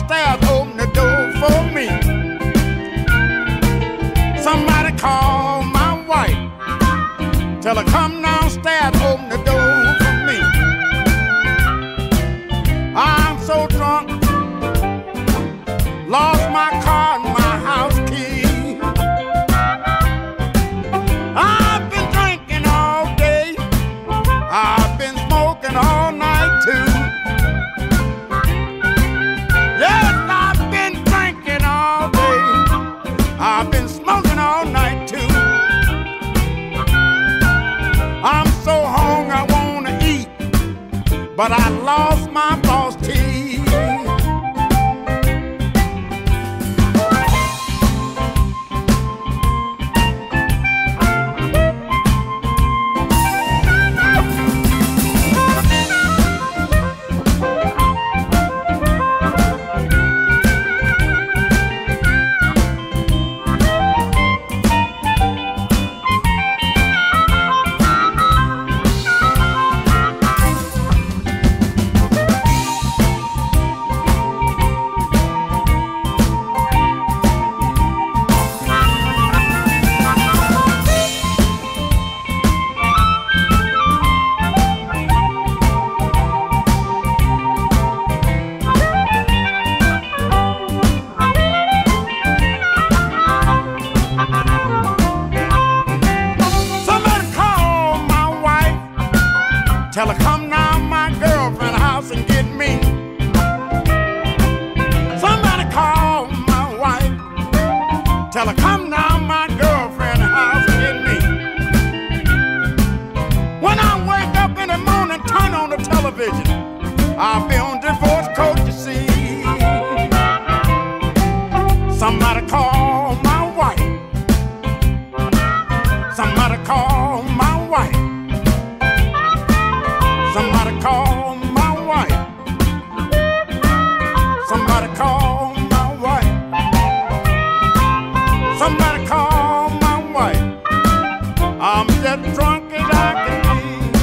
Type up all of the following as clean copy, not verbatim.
downstairs, open the door for me. Somebody call my wife, tell her come downstairs, open the door for me. I'm so drunk, lost my car and my house key. I've been drinking all day, I've been smoking all night too. Yes, I've been drinking all day, I've been smoking all night too. I'm so hungry I wanna eat, but I lost my boss teeth. Tell her come down my girlfriend's house and get me. Somebody call my wife, tell her come down my girlfriend's house and get me. When I wake up in the morning, turn on the television, I'll be on divorce court, you see. Somebody call my wife, somebody call my wife. Somebody call my wife. Somebody call my wife. Somebody call my wife. I'm just drunk as I can be.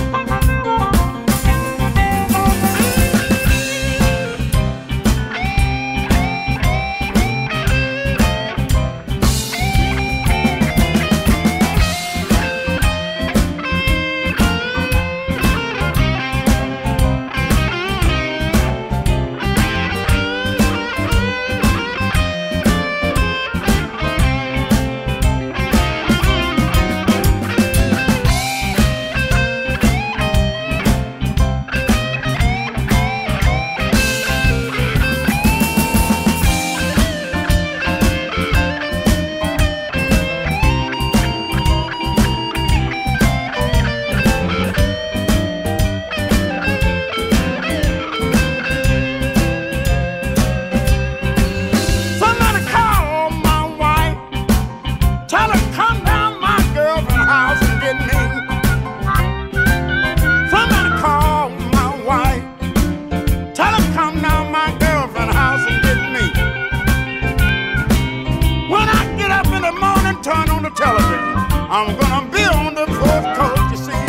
Turn on the television, I'm gonna be on the fourth coast, you see.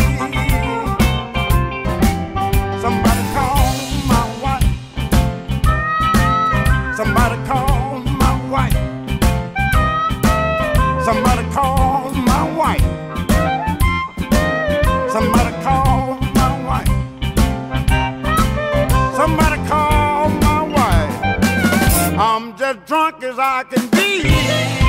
Somebody call my wife. Somebody call my wife. Somebody call my wife. Somebody call my wife. Somebody call my wife. I'm just drunk as I can be.